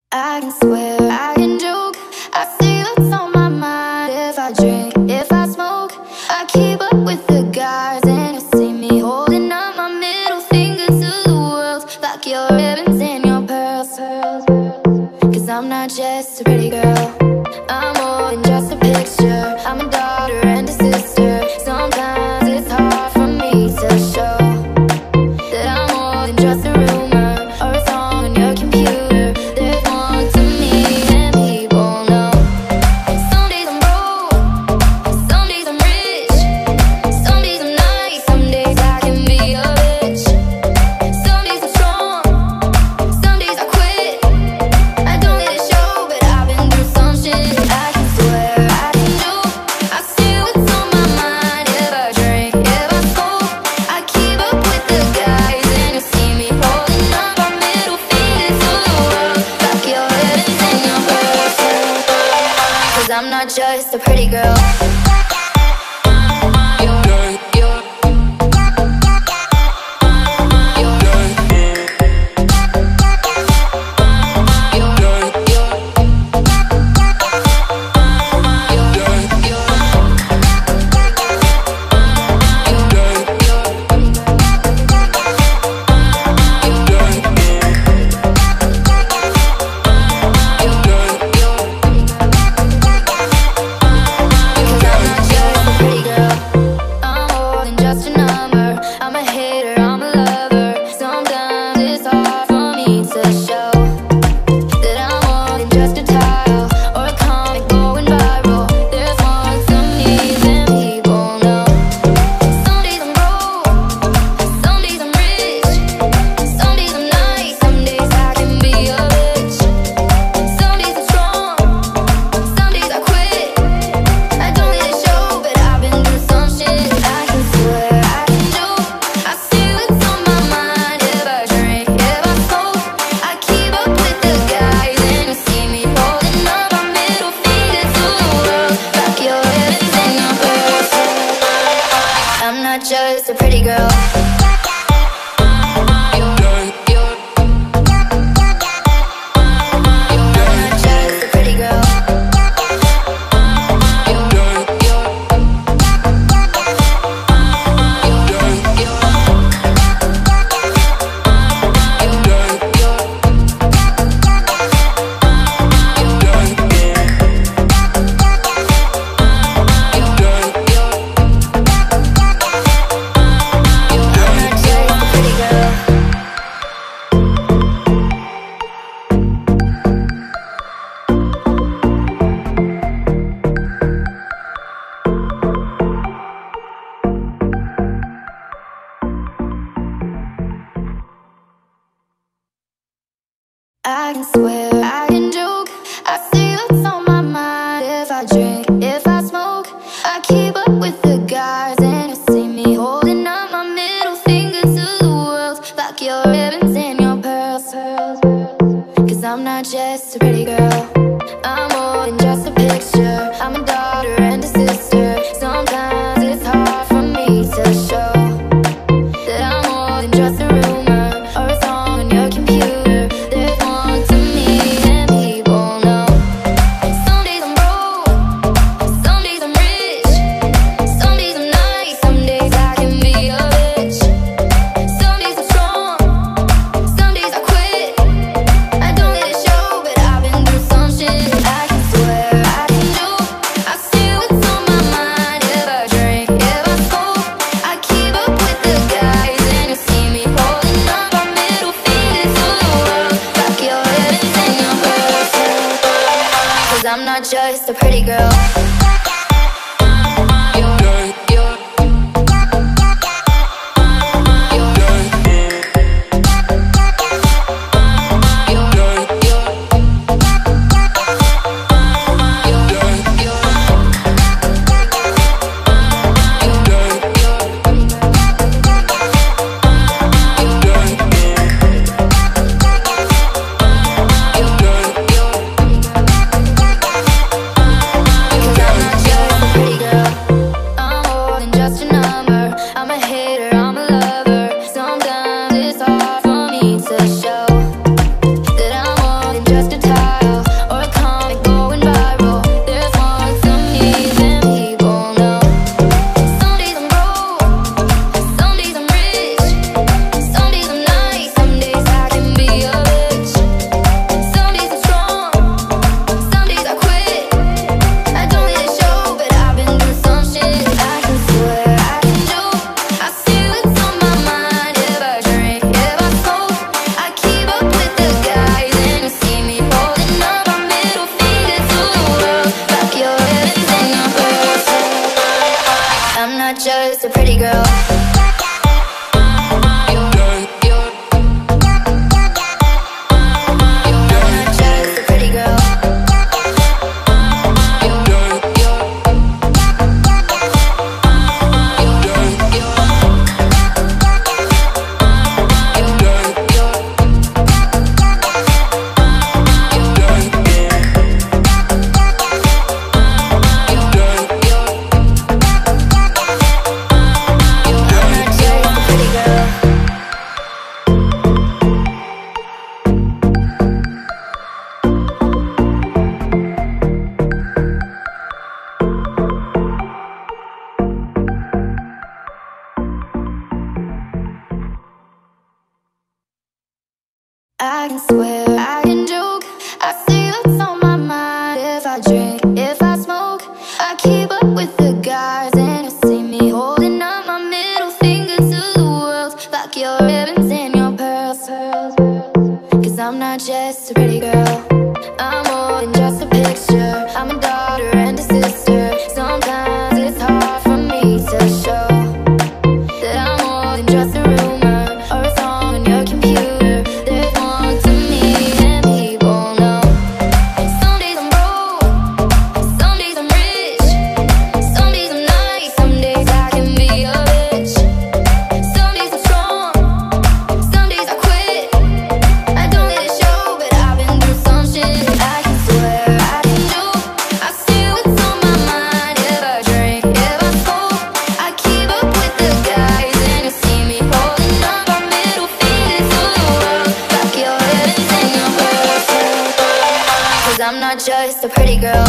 I can swear, I can joke. I see what's on my mind. If I drink, if I smoke, I keep up with the guys. And you see me holding up my middle finger to the world, like your ribbons and your pearls. Cause I'm not just a pretty girl, I'm more than just a picture. I'm a daughter and a sister. Sometimes it's hard for me to show that I'm more than just a rumor or a song on your computer. There's more to me than people know. Some days I'm broke, some days I'm rich, some days I'm nice, some days I can be a bitch. Some days I'm strong, some days I quit. I don't let it show, but I've been through some shit. I can swear, I can joke. I see what's on my mind. If I drink, if I smoke, I keep up with the guys. And you see me holding up our middle fingers to the world, like your ribbons and your pearls. Cause I'm not just a pretty girl. I'm not just a pretty girl. I can swear, I can joke. I see what's on my mind. If I drink, if I smoke, I keep up with the guys. And you see me holding up my middle finger to the world, like your ribbons and your pearls. Cause I'm not just a pretty girl, I'm more than just a picture. I'm a daughter and a sister. Sometimes it's hard for me to show that I'm more than just a rumor or a song on your computer. I'm not just a pretty girl. I'm not 'cause I'm not just a pretty girl.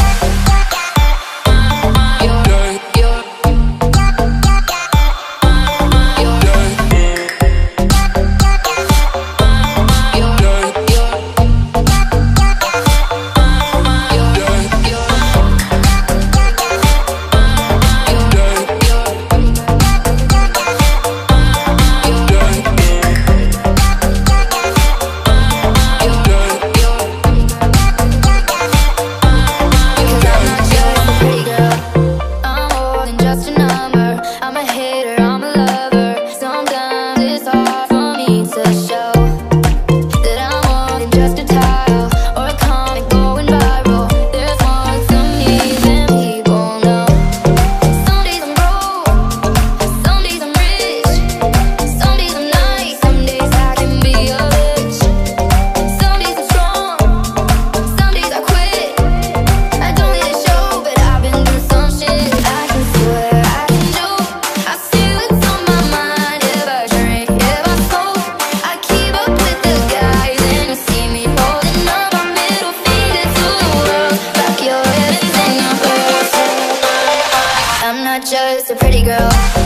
I'm not just a pretty girl.